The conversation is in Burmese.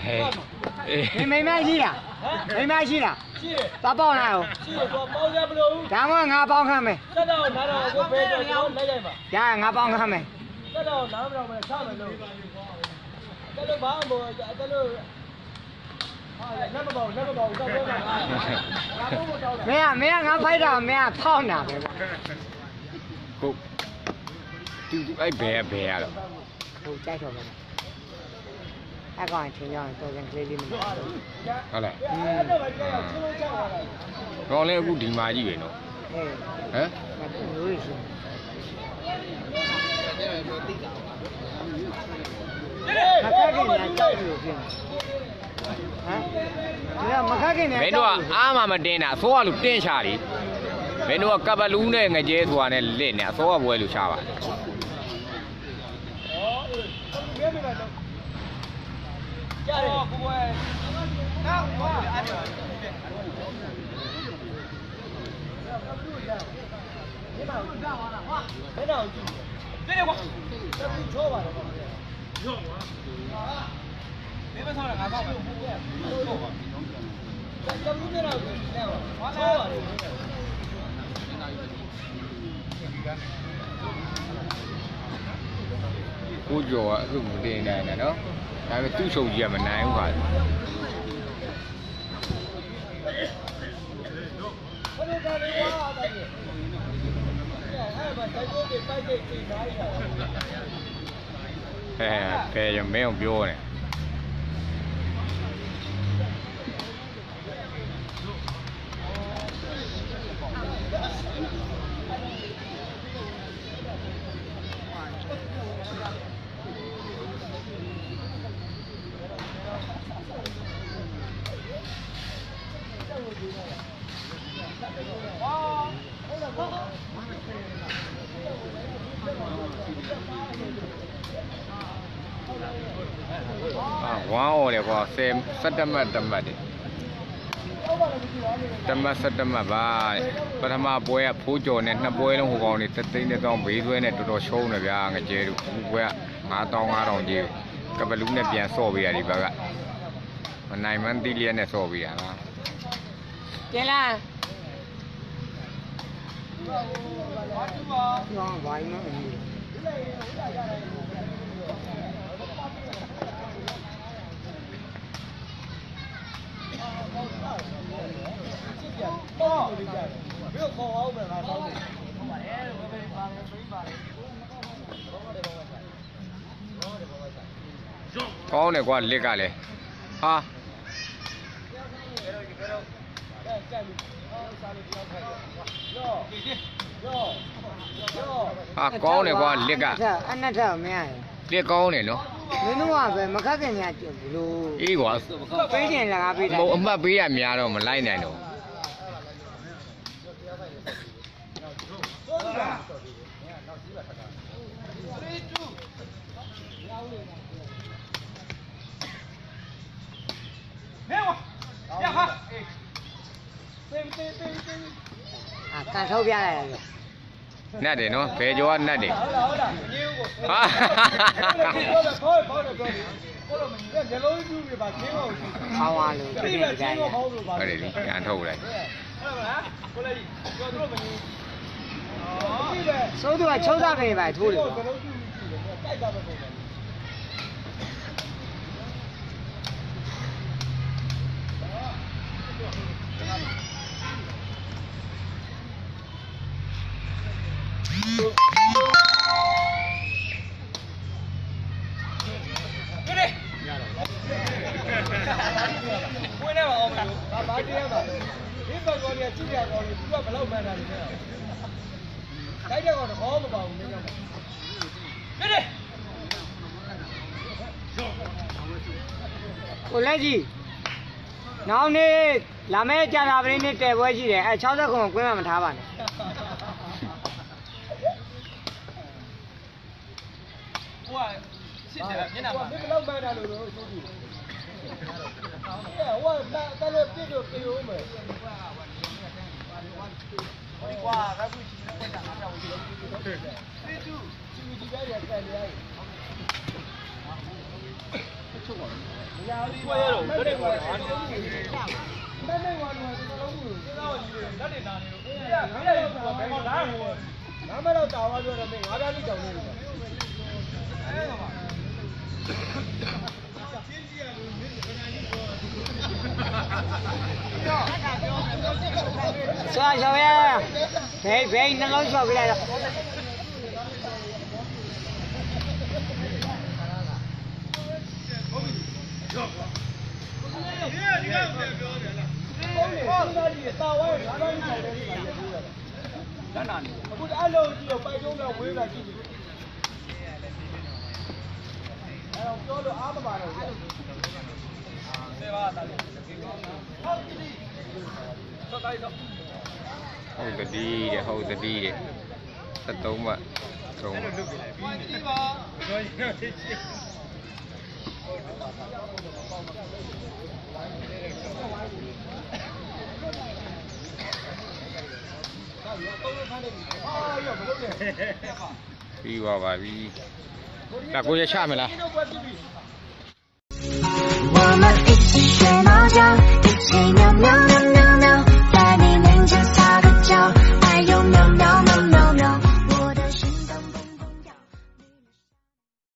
没买起啦，没买起啦，咋包呢？咱们俺包看没？呀，俺包看没？没呀，俺拍照没呀，泡呢。 够，就哎别了。 够再说吧。还讲听讲，到跟这里面。 好嘞。讲嘞，我定买几元咯？哎。 有一些。那看给人家有病。မင်းတို့ကအားမတင်းတာအစောကလူတင်းချတယ်မင်းတို့ကကပ်ပလူးနဲ့ငကြဲဆိုတာနဲ့လစ်နေအစောကပွဲလူချပါတယ်ကြားတယ်ကိုပွဲနောက်ကွာအဲ့ဒါဒီမှာကြာသွားတာဟာဘယ်တော့ကြည့်တယ်ကွာချောပါတယ်ချောကွာမင်းမဆောင်းတာငါဆောင်းမယ်ဟုတ်ပါကျမတို့ကတော့ချောပါတယ်ကိုကျော်ကအခုမတင်နိုင်နဲ့နော်ဒါပေမဲ့သူ့ချုပ်ကြီးကမနိုင်ဘူးခါဖဲရမင်းပြောနေဝမ်းအော်တယ်ကွာ17မှတ်တမှတ်တယ်တမှတ်17မှတ်ပါပထမပွဲကဖိုးကျော်နဲ့နှစ်ပွဲလုံးဟိုကောင်တွေ3သိန်းတောင်းဘေးဆွဲနဲ့တော်တော်ရှုံးတယ်ဗျာငကြဲတို့ဘူးပွဲက9000ကြီးကပလူးနဲ့ပြန်ဆော့ပေးရတယ်ဗျာကမနိုင်မှန်းတီးလျက်နဲ့ဆော့ပေးရလားကျင်းလားဝိုင်းမကောင်းတယ်ကွာလစ်ကလည်းဟာကောင်းတယ်ကွာလစ်ကအနက်ထမရလစ်ကောင်းတယ်နော်မင်းတို့ကပဲမခက်ခင်များကြည့်ဘူးလို့အေးကွာပေးခြင်းလကားပေးတယ်အမှတ်ပေးရများတော့မလိုက်နိုင်တော့ကန်ထုတ်ပြလိုက်တယ်နတ်တယ်နော်ဘယ်ကျော်ကနတ်တယ်ဟာခေါင်းအားလို့ပြည့်ကြတယ်ဟုတ်တယ်ကန်ထုတ်လိုက်စိုးသူကချုပ်သားခင်ပဲထိုးတယ်ကိုလက်ကြီးနောက်နေ့လာမယ့်ကြာတာပရင်းနဲ့တဲပွဲရှိတယ်အဲ60ခုကွင်းမှမထားပါနဲ့ဟိုကစစ်တယ်မျက်နှာမှာဘယ်လောက်မှန်းတာလို့ဆိုပြီးဟိုကတက်လို့ပြစ်လို့ပြေဦးမယ်ဒီကွာကခုရှိနေကွာငါပြောင်းကြည့်တိကျချီချီပဲတက်နေရတယ်ချုပ်ပါ Sao sao ya? Về nó nói sao cái này đâu. Hold the D, hold the D. Tất tống mà. Tống. Đi vào và đi. Là cô sẽ chạm mày là.